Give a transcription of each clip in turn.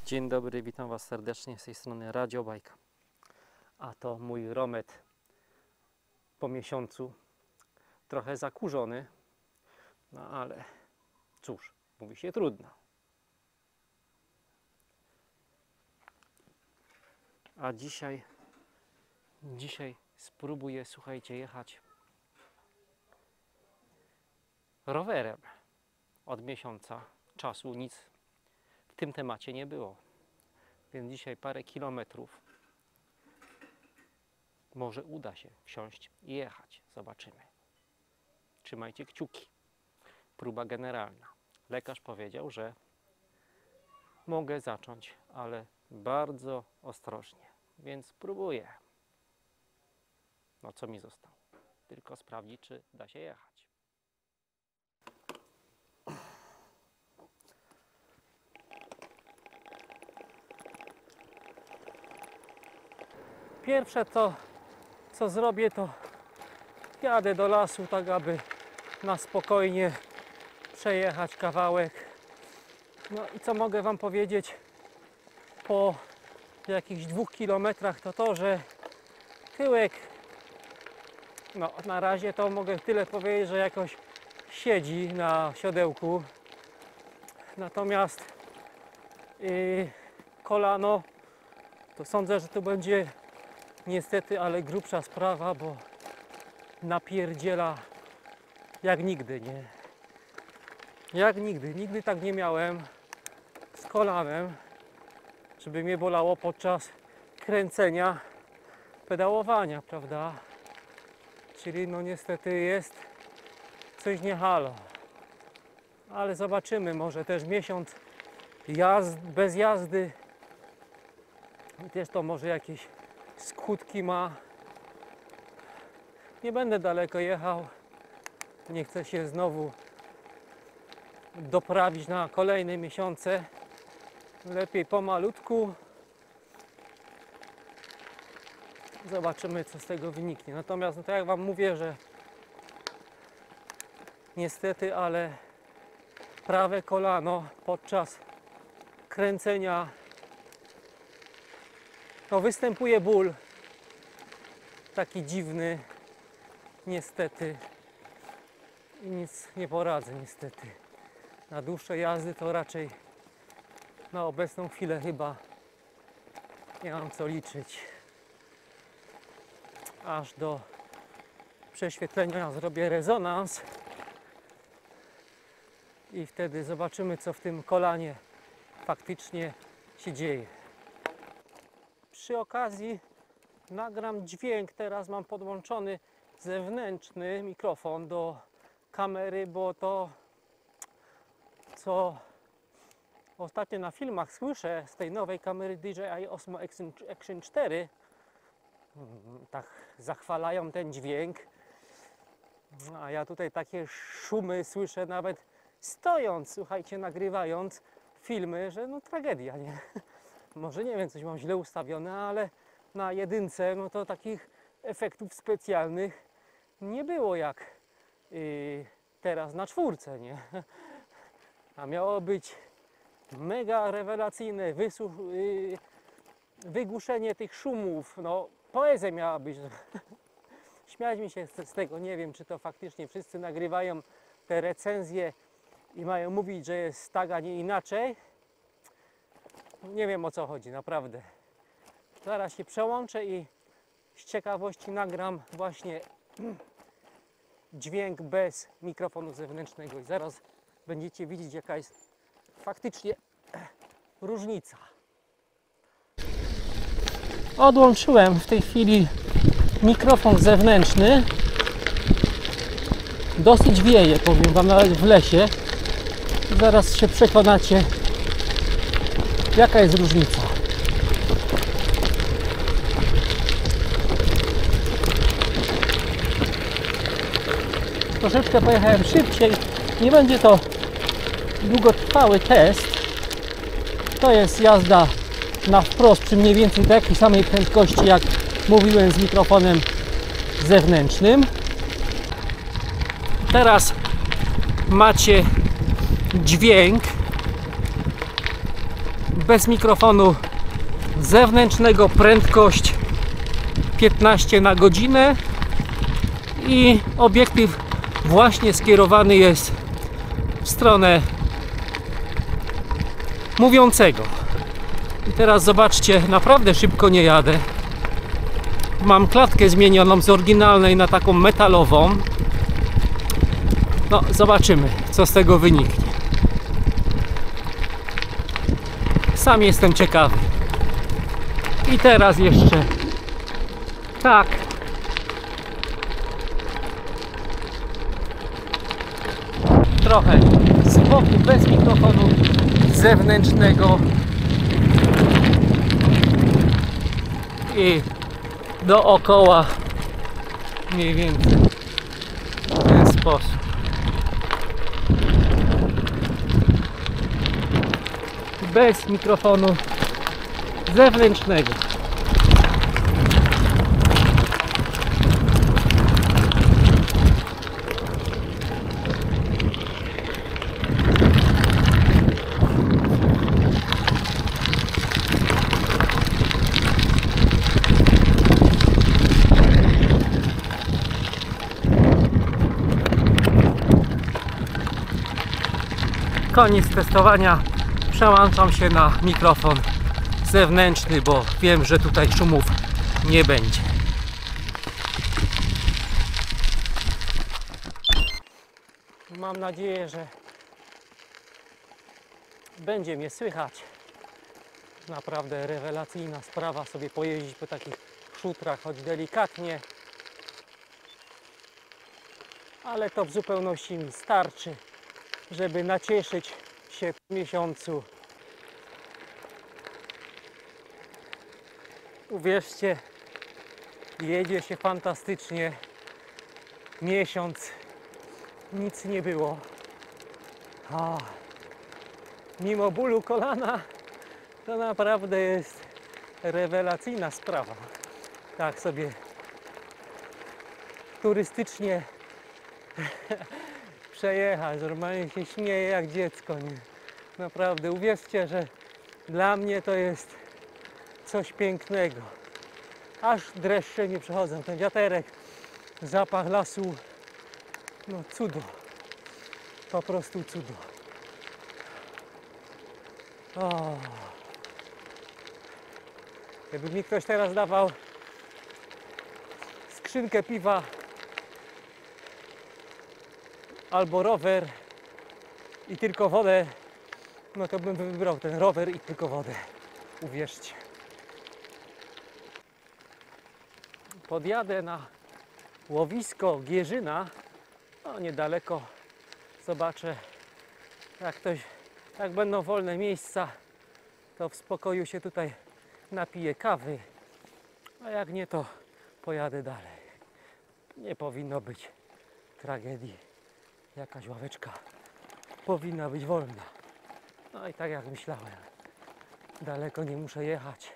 Dzień dobry, witam Was serdecznie z tej strony Radio Bajka. A to mój Romet po miesiącu, trochę zakurzony, no ale cóż, mówi się trudno. A dzisiaj spróbuję, słuchajcie, jechać rowerem. Od miesiąca czasu nic w tym temacie nie było, więc dzisiaj parę kilometrów może uda się wsiąść i jechać. Zobaczymy. Trzymajcie kciuki. Próba generalna. Lekarz powiedział, że mogę zacząć, ale bardzo ostrożnie, więc spróbuję. No co mi zostało? Tylko sprawdzić, czy da się jechać. Pierwsze co zrobię, to jadę do lasu, tak aby na spokojnie przejechać kawałek. No i co mogę Wam powiedzieć po jakichś 2 kilometrach, to że tyłek, no na razie to mogę tyle powiedzieć, że jakoś siedzi na siodełku. Natomiast kolano, to sądzę, że to będzie niestety, ale grubsza sprawa, bo napierdziela jak nigdy, nie? Jak nigdy. Nigdy tak nie miałem z kolanem, żeby mnie bolało podczas kręcenia, pedałowania, prawda? Czyli no niestety jest coś nie halo. Ale zobaczymy, może też miesiąc bez jazdy i też to może jakieś skutki ma. Nie będę daleko jechał. Nie chcę się znowu doprawić na kolejne miesiące. Lepiej pomalutku. Zobaczymy, co z tego wyniknie. Natomiast, no tak jak Wam mówię, że niestety, ale prawe kolano podczas kręcenia, no występuje ból taki dziwny, niestety, i nic nie poradzę niestety. Na dłuższe jazdy to raczej na obecną chwilę chyba nie mam co liczyć. Aż do prześwietlenia zrobię rezonans i wtedy zobaczymy, co w tym kolanie faktycznie się dzieje. Przy okazji nagram dźwięk. Teraz mam podłączony zewnętrzny mikrofon do kamery, bo to, co ostatnio na filmach słyszę z tej nowej kamery DJI Osmo Action 4, tak zachwalają ten dźwięk, a ja tutaj takie szumy słyszę nawet stojąc, słuchajcie, nagrywając filmy, że no tragedia, nie? Może nie wiem, coś mam źle ustawione, ale na jedynce no to takich efektów specjalnych nie było jak teraz na 4, nie? A miało być mega rewelacyjne wygłuszenie tych szumów, no poezja miała być. Śmiać mi się z tego, nie wiem, czy to faktycznie wszyscy nagrywają te recenzje i mają mówić, że jest tak, a nie inaczej. Nie wiem, o co chodzi, naprawdę. Zaraz się przełączę i z ciekawości nagram właśnie dźwięk bez mikrofonu zewnętrznego i zaraz będziecie widzieć, jaka jest faktycznie różnica. Odłączyłem w tej chwili mikrofon zewnętrzny. Dosyć wieje, powiem Wam, nawet w lesie. Zaraz się przekonacie, jaka jest różnica. Troszeczkę pojechałem szybciej. Nie będzie to długotrwały test. To jest jazda na wprost przy mniej więcej takiej samej prędkości, jak mówiłem, z mikrofonem zewnętrznym. Teraz macie dźwięk bez mikrofonu zewnętrznego, prędkość 15 na godzinę i obiektyw właśnie skierowany jest w stronę mówiącego. I teraz zobaczcie, naprawdę szybko nie jadę. Mam klatkę zmienioną z oryginalnej na taką metalową. No, zobaczymy, co z tego wyniknie. Sam jestem ciekawy. I teraz jeszcze tak. Trochę z boku, bez mikrofonu zewnętrznego. I dookoła mniej więcej w ten sposób. Bez mikrofonu zewnętrznego. Koniec testowania. Przełączam się na mikrofon zewnętrzny, bo wiem, że tutaj szumów nie będzie. Mam nadzieję, że będzie mnie słychać. Naprawdę rewelacyjna sprawa sobie pojeździć po takich szutrach, choć delikatnie. Ale to w zupełności mi starczy, żeby nacieszyć się po miesiącu. Uwierzcie, jedzie się fantastycznie. Miesiąc nic nie było. Mimo bólu kolana to naprawdę jest rewelacyjna sprawa. Tak sobie turystycznie przejechać. Normalnie się śmieję jak dziecko. Nie? Naprawdę, uwierzcie, że dla mnie to jest coś pięknego. Aż dreszcze mi przechodzą. Ten wiaterek, zapach lasu, no cudo. Po prostu cudo. O. Gdyby mi ktoś teraz dawał skrzynkę piwa albo rower i tylko wodę, no to bym wybrał ten rower i tylko wodę. Uwierzcie. Podjadę na łowisko Gierzyna, no niedaleko. Zobaczę, jak będą wolne miejsca, to w spokoju się tutaj napiję kawy, a jak nie, to pojadę dalej. Nie powinno być tragedii. Jakaś ławeczka powinna być wolna. No i tak jak myślałem, daleko nie muszę jechać.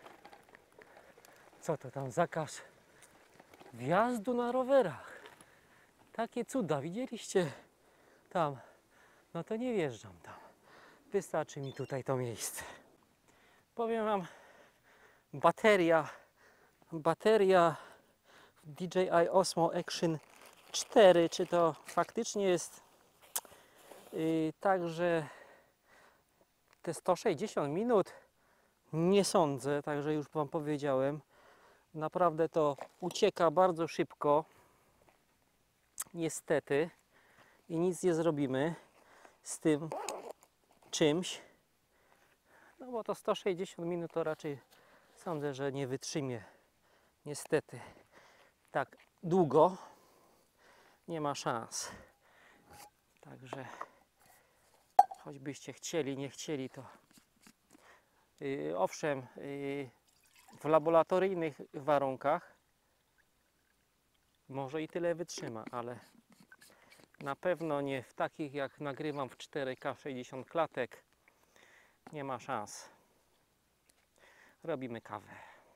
Co to tam, zakaz wjazdu na rowerach? Takie cuda, widzieliście tam? No to nie wjeżdżam tam. Wystarczy mi tutaj to miejsce. Powiem wam, bateria DJI Osmo Action 4, czy to faktycznie jest tak, że te 160 minut nie sądzę, także już wam powiedziałem. Naprawdę to ucieka bardzo szybko. Niestety. I nic nie zrobimy z tym czymś. No bo to 160 minut to raczej sądzę, że nie wytrzymie. Niestety. Tak długo nie ma szans. Także choćbyście chcieli, nie chcieli, to owszem, w laboratoryjnych warunkach może i tyle wytrzyma, ale na pewno nie w takich, jak nagrywam w 4K 60 klatek. Nie ma szans. Robimy kawę.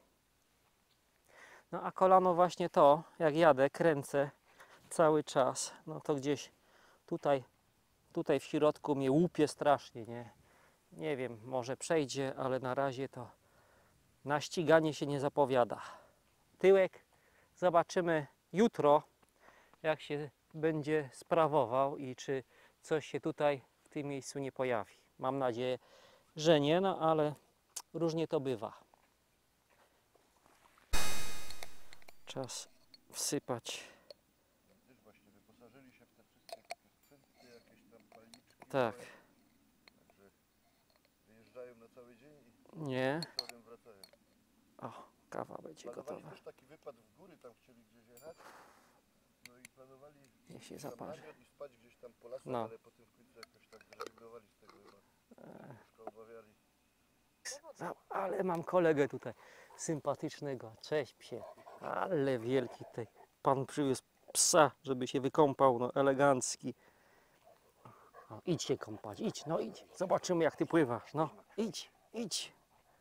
No a kolano właśnie to, jak jadę, kręcę cały czas, no to gdzieś tutaj w środku mnie łupie strasznie, nie? Nie wiem, może przejdzie, ale na razie to na ściganie się nie zapowiada. Tyłek zobaczymy jutro, jak się będzie sprawował i czy coś się tutaj w tym miejscu nie pojawi. Mam nadzieję, że nie, no ale różnie to bywa. Czas wsypać. Wiesz, właśnie wyposażyli się w te wszystkie takie sprzęty, jakieś tam palniczki. Tak. Także wyjeżdżają na cały dzień i Nie. wieczorem wracają. O, kawa będzie Planowali gotowa. też taki wypad w góry, tam chcieli gdzieś jechać. No i planowali Niech się gdzieś tam zaparzy. namiot i spać gdzieś tam po lasach, No. ale potem w końcu jakoś tak zrezygnowali z tego chyba. Troszkę obawiali. Ale mam kolegę tutaj sympatycznego. Cześć psie. Ale wielki tutaj. Pan przywiózł psa, żeby się wykąpał. No elegancki. No, idź się kąpać, idź, no idź. Zobaczymy jak ty pływasz. No idź, idź.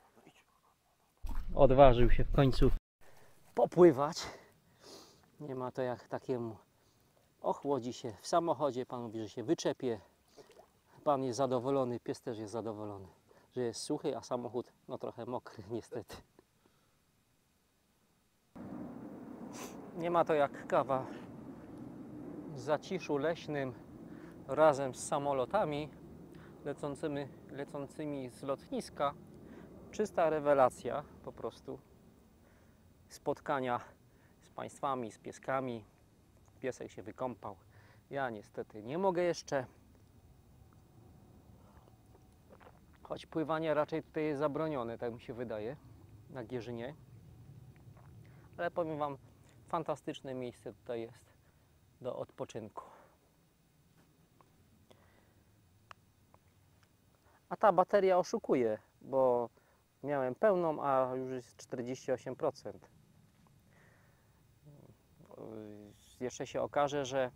Odważył się w końcu popływać. Nie ma to jak takiemu. Ochłodzi się w samochodzie. Pan mówi, że się wyczepie. Pan jest zadowolony, pies też jest zadowolony, że jest suchy, a samochód no trochę mokry niestety. Nie ma to jak kawa w zaciszu leśnym razem z samolotami lecącymi z lotniska. Czysta rewelacja po prostu. Spotkania z państwami, z pieskami. Piesek się wykąpał. Ja niestety nie mogę jeszcze. Choć pływanie raczej tutaj jest zabronione, tak mi się wydaje, na Gierzynie. Ale powiem Wam, fantastyczne miejsce tutaj jest do odpoczynku. A ta bateria oszukuje, bo miałem pełną, a już jest 48%. Jeszcze się okaże, że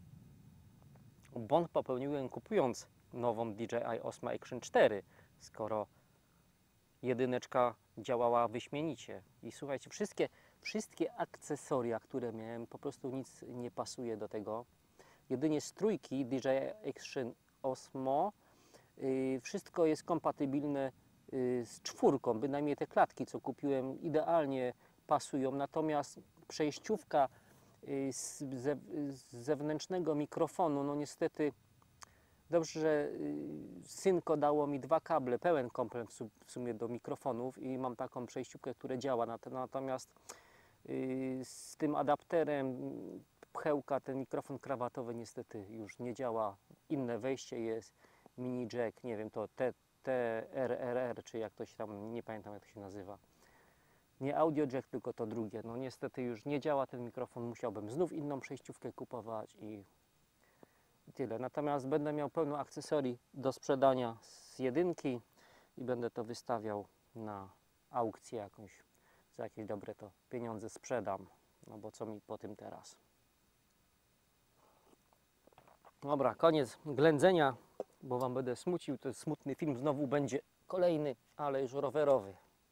błąd popełniłem kupując nową DJI Osmo Action 4, skoro jedyneczka działała wyśmienicie. I słuchajcie, wszystkie akcesoria, które miałem, po prostu nic nie pasuje do tego. Jedynie z trójki DJI Action Osmo wszystko jest kompatybilne z czwórką, bynajmniej te klatki, co kupiłem, idealnie pasują. Natomiast przejściówka z zewnętrznego mikrofonu, no niestety dobrze, że synko dało mi 2 kable, pełen komplet w sumie do mikrofonów i mam taką przejściówkę, która działa. Natomiast z tym adapterem pchełka, ten mikrofon krawatowy niestety już nie działa. Inne wejście jest, mini jack, nie wiem, to TRRR, czy jak to się tam, nie pamiętam jak to się nazywa. Nie audio jack, tylko to drugie. No niestety już nie działa ten mikrofon, musiałbym znów inną przejściówkę kupować i tyle. Natomiast będę miał pełno akcesorii do sprzedania z jedynki i będę to wystawiał na aukcję jakąś. Za jakieś dobre to pieniądze sprzedam. No bo co mi po tym teraz? Dobra, koniec ględzenia, bo Wam będę smucił. To jest smutny film, znowu będzie kolejny, ale już rowerowy.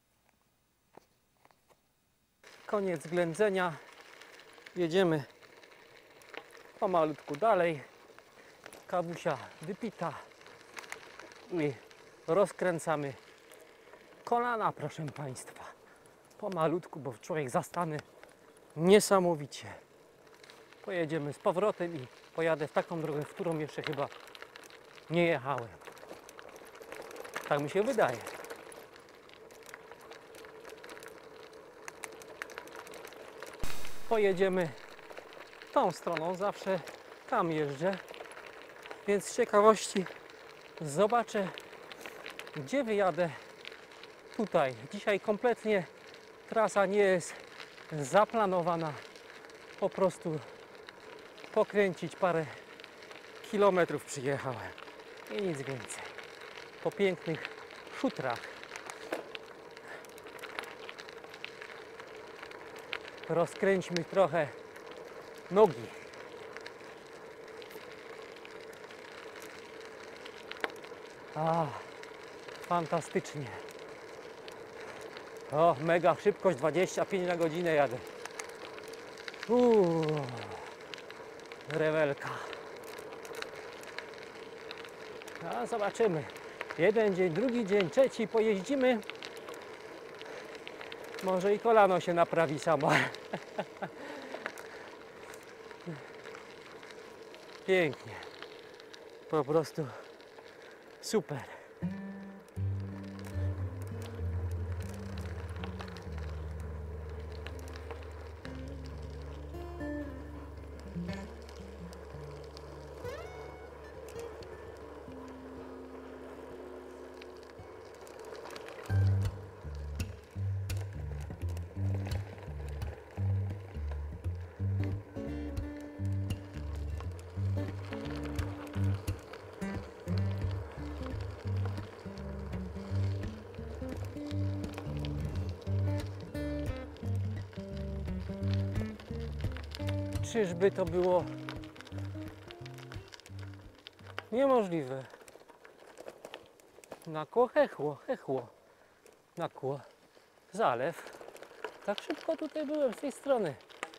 Koniec ględzenia. Jedziemy pomalutku dalej. Kawusia wypita i rozkręcamy kolana, proszę Państwa. Pomalutku, bo człowiek zastany niesamowicie. Pojedziemy z powrotem i pojadę w taką drogę, w którą jeszcze chyba nie jechałem. Tak mi się wydaje. Pojedziemy tą stroną, zawsze tam jeżdżę, więc z ciekawości zobaczę, gdzie wyjadę tutaj. Dzisiaj kompletnie trasa nie jest zaplanowana, po prostu pokręcić parę kilometrów przyjechałem i nic więcej. Po pięknych szutrach. Rozkręćmy trochę nogi. Fantastycznie. O, mega szybkość, 25 na godzinę jadę. Rewelka. A zobaczymy. Jeden dzień, drugi dzień, trzeci, pojeździmy. Może i kolano się naprawi samo. Pięknie. Po prostu super. Czyżby to było niemożliwe? Nakło, hechło, hechło. Nakło. Zalew. Tak szybko tutaj byłem z tej strony.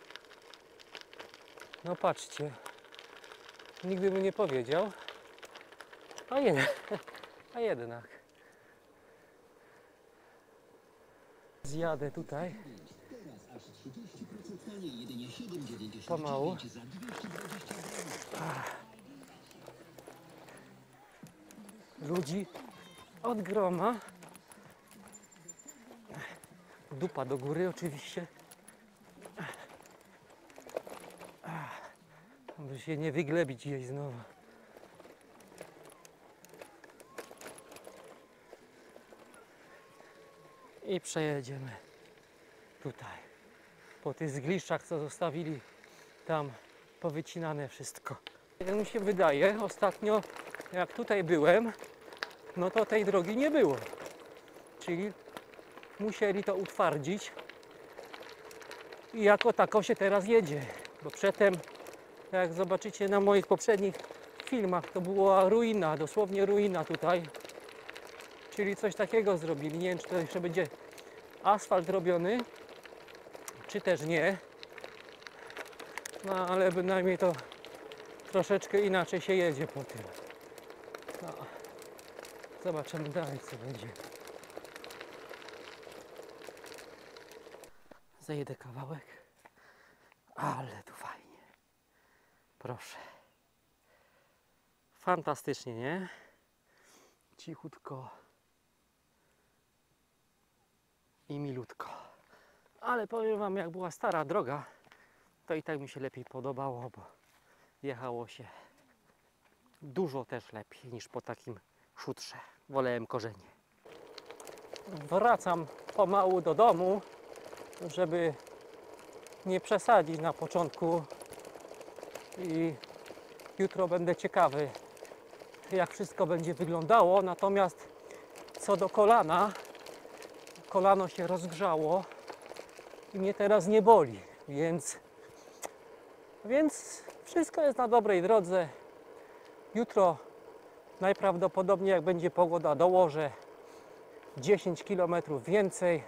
No patrzcie. Nigdy bym nie powiedział. A jednak. Zjadę tutaj. Pomału. Ludzi od groma. Dupa do góry oczywiście. By się nie wyglebić jej znowu. I przejedziemy tutaj. Po tych zgliszczach, co zostawili tam powycinane wszystko. Jak mi się wydaje, ostatnio jak tutaj byłem, no to tej drogi nie było. Czyli musieli to utwardzić i jako tako się teraz jedzie. Bo przedtem, jak zobaczycie na moich poprzednich filmach, to była ruina, dosłownie ruina tutaj. Czyli coś takiego zrobili. Nie wiem, czy to jeszcze będzie asfalt robiony, czy też nie. No ale bynajmniej to troszeczkę inaczej się jedzie po tym. No. Zobaczymy dalej, co będzie. Zajedę kawałek. Ale tu fajnie. Proszę. Fantastycznie, nie? Cichutko. I milutko. Ale powiem wam, jak była stara droga, to i tak mi się lepiej podobało, bo jechało się dużo też lepiej niż po takim szutrze. Wolałem korzenie. Wracam pomału do domu, żeby nie przesadzić na początku i jutro będę ciekawy, jak wszystko będzie wyglądało. Natomiast co do kolana, kolano się rozgrzało i mnie teraz nie boli, więc wszystko jest na dobrej drodze. Jutro najprawdopodobniej, jak będzie pogoda, dołożę 10 km więcej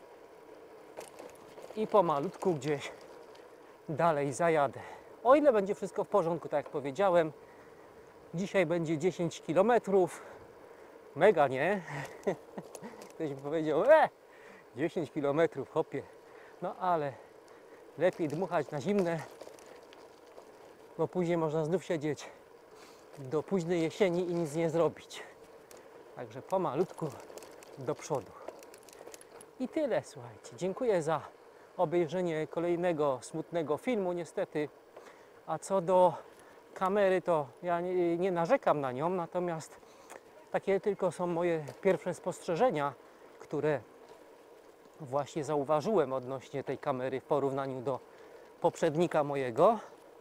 i pomalutku gdzieś dalej zajadę. O ile będzie wszystko w porządku, tak jak powiedziałem, dzisiaj będzie 10 km. Mega, nie? Ktoś by powiedział, 10 km, hopie. No ale lepiej dmuchać na zimne, bo później można znów siedzieć do późnej jesieni i nic nie zrobić. Także pomalutku do przodu. I tyle, słuchajcie. Dziękuję za obejrzenie kolejnego smutnego filmu, niestety. A co do kamery, to ja nie narzekam na nią, natomiast takie tylko są moje pierwsze spostrzeżenia, które właśnie zauważyłem odnośnie tej kamery w porównaniu do poprzednika mojego.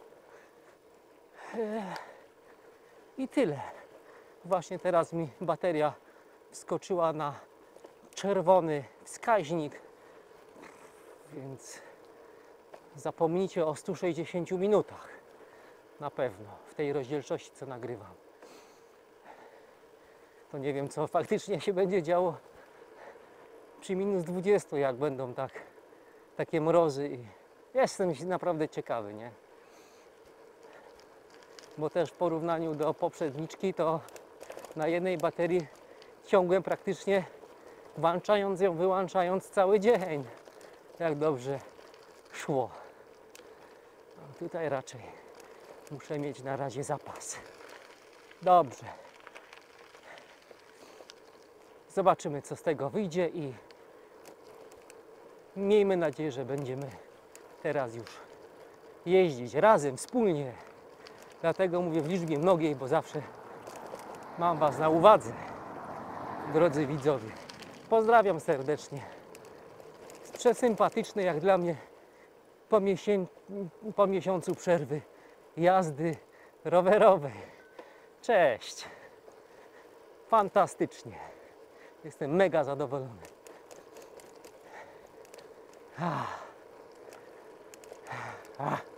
I tyle. Właśnie teraz mi bateria wskoczyła na czerwony wskaźnik, więc zapomnijcie o 160 minutach. Na pewno w tej rozdzielczości, co nagrywam. To nie wiem, co faktycznie się będzie działo przy minus 20, jak będą takie mrozy. I jestem naprawdę ciekawy, nie? Bo też w porównaniu do poprzedniczki, to na jednej baterii ciągłem praktycznie, włączając ją, wyłączając cały dzień. Jak dobrze szło. A tutaj raczej muszę mieć na razie zapas. Dobrze. Zobaczymy, co z tego wyjdzie i miejmy nadzieję, że będziemy teraz już jeździć razem, wspólnie. Dlatego mówię w liczbie mnogiej, bo zawsze mam Was na uwadze, drodzy widzowie. Pozdrawiam serdecznie. Przesympatyczne jak dla mnie po miesiącu przerwy jazdy rowerowej. Cześć. Fantastycznie. Jestem mega zadowolony. Ah.